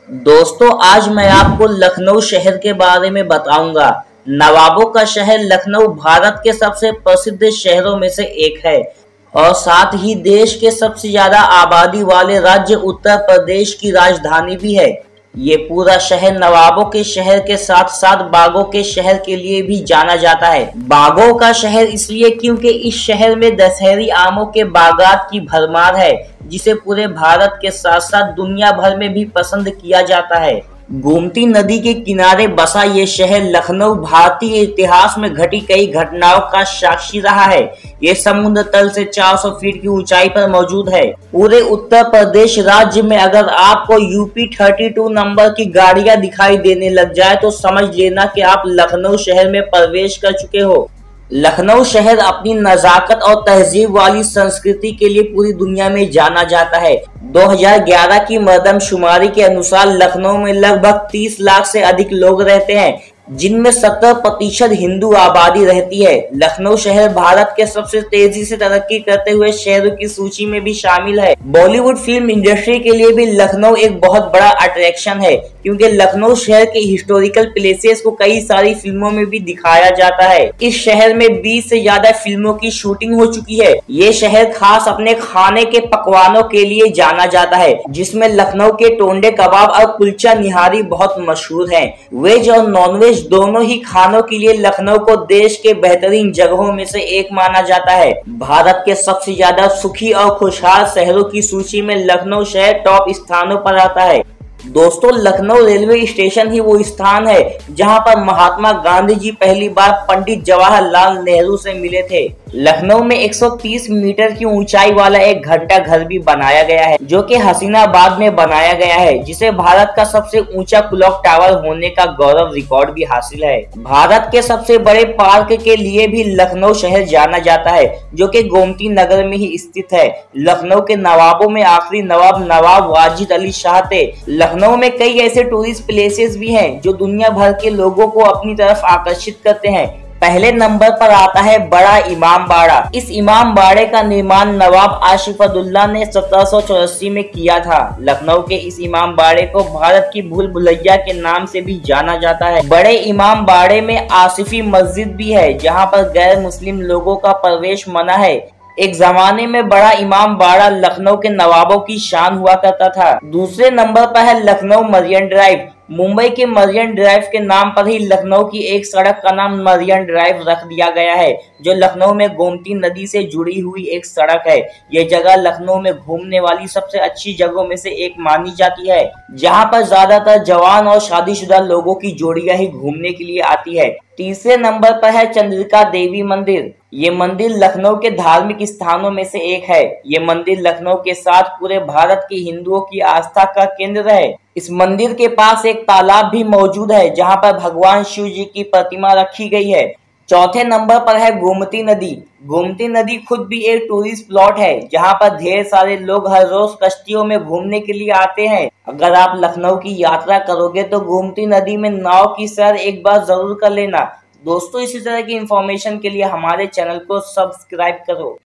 दोस्तों आज मैं आपको लखनऊ शहर के बारे में बताऊंगा। नवाबों का शहर लखनऊ भारत के सबसे प्रसिद्ध शहरों में से एक है और साथ ही देश के सबसे ज्यादा आबादी वाले राज्य उत्तर प्रदेश की राजधानी भी है। ये पूरा शहर नवाबों के शहर के साथ साथ बागों के शहर के लिए भी जाना जाता है। बागों का शहर इसलिए क्योंकि इस शहर में दशहरी आमों के बागात की भरमार है, जिसे पूरे भारत के साथ साथ दुनिया भर में भी पसंद किया जाता है। गोमती नदी के किनारे बसा ये शहर लखनऊ भारतीय इतिहास में घटी कई घटनाओं का साक्षी रहा है। ये समुद्र तल से 400 फीट की ऊंचाई पर मौजूद है। पूरे उत्तर प्रदेश राज्य में अगर आपको यूपी 32 नंबर की गाड़ियां दिखाई देने लग जाए तो समझ लेना कि आप लखनऊ शहर में प्रवेश कर चुके हो। लखनऊ शहर अपनी नजाकत और तहजीब वाली संस्कृति के लिए पूरी दुनिया में जाना जाता है। 2011 की मरदमशुमारी के अनुसार लखनऊ में लगभग 30 लाख से अधिक लोग रहते हैं, जिनमें 70% हिंदू आबादी रहती है। लखनऊ शहर भारत के सबसे तेजी से तरक्की करते हुए शहरों की सूची में भी शामिल है। बॉलीवुड फिल्म इंडस्ट्री के लिए भी लखनऊ एक बहुत बड़ा अट्रैक्शन है, क्योंकि लखनऊ शहर के हिस्टोरिकल प्लेसेस को कई सारी फिल्मों में भी दिखाया जाता है। इस शहर में 20 से ज्यादा फिल्मों की शूटिंग हो चुकी है। ये शहर खास अपने खाने के पकवानों के लिए जाना जाता है, जिसमें लखनऊ के टोंडे कबाब और कुलचा निहारी बहुत मशहूर है। वेज और नॉन वेज दोनों ही खानों के लिए लखनऊ को देश के बेहतरीन जगहों में से एक माना जाता है। भारत के सबसे ज्यादा सुखी और खुशहाल शहरों की सूची में लखनऊ शहर टॉप स्थानों पर आता है। दोस्तों, लखनऊ रेलवे स्टेशन ही वो स्थान है जहां पर महात्मा गांधी जी पहली बार पंडित जवाहरलाल नेहरू से मिले थे। लखनऊ में 130 मीटर की ऊंचाई वाला एक घंटा घर भी बनाया गया है, जो कि हसीनाबाद में बनाया गया है, जिसे भारत का सबसे ऊंचा क्लॉक टावर होने का गौरव रिकॉर्ड भी हासिल है। भारत के सबसे बड़े पार्क के लिए भी लखनऊ शहर जाना जाता है, जो कि गोमती नगर में ही स्थित है। लखनऊ के नवाबों में आखिरी नवाब नवाब वाजिद अली शाह थे। लखनऊ में कई ऐसे टूरिस्ट प्लेसेस भी हैं जो दुनिया भर के लोगों को अपनी तरफ आकर्षित करते हैं। पहले नंबर पर आता है बड़ा इमाम बाड़ा। इस इमाम बाड़े का निर्माण नवाब आसिफउद्दौला ने 1784 में किया था। लखनऊ के इस इमाम बाड़े को भारत की भूल भुलैया के नाम से भी जाना जाता है। बड़े इमाम बाड़े में आसिफी मस्जिद भी है, जहाँ पर गैर मुस्लिम लोगों का प्रवेश मना है। एक जमाने में बड़ा इमाम बाड़ा लखनऊ के नवाबों की शान हुआ करता था। दूसरे नंबर पर है लखनऊ मरियन ड्राइव। मुंबई के मरियन ड्राइव के नाम पर ही लखनऊ की एक सड़क का नाम मरियन ड्राइव रख दिया गया है, जो लखनऊ में गोमती नदी से जुड़ी हुई एक सड़क है। यह जगह लखनऊ में घूमने वाली सबसे अच्छी जगहों में से एक मानी जाती है, जहां पर ज्यादातर जवान और शादीशुदा लोगों की जोड़ियां ही घूमने के लिए आती है। तीसरे नंबर पर है चंद्रिका देवी मंदिर। ये मंदिर लखनऊ के धार्मिक स्थानों में से एक है। ये मंदिर लखनऊ के साथ पूरे भारत के हिंदुओं की आस्था का केंद्र है। इस मंदिर के पास एक तालाब भी मौजूद है, जहां पर भगवान शिव जी की प्रतिमा रखी गई है। चौथे नंबर पर है गोमती नदी। गोमती नदी खुद भी एक टूरिस्ट प्लॉट है, जहां पर ढेर सारे लोग हर रोज कश्तियों में घूमने के लिए आते हैं। अगर आप लखनऊ की यात्रा करोगे तो गोमती नदी में नाव की सैर एक बार जरूर कर लेना। दोस्तों, इसी तरह की इंफॉर्मेशन के लिए हमारे चैनल को सब्सक्राइब करो।